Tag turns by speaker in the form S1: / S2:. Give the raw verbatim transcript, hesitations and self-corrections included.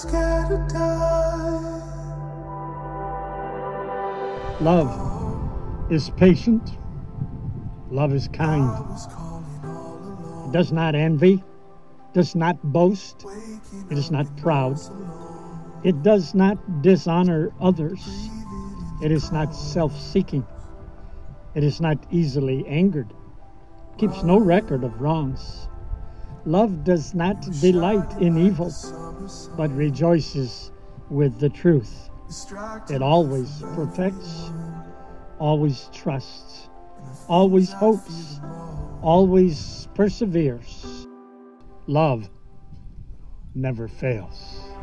S1: scared to die.
S2: Love is patient. Love is kind. It does not envy, does not boast, it is not proud. It does not dishonor others. It is not self-seeking. It is not easily angered. Keeps no record of wrongs. Love does not delight in evil, but rejoices with the truth. It always protects, always trusts, always hopes, always perseveres. Love never fails.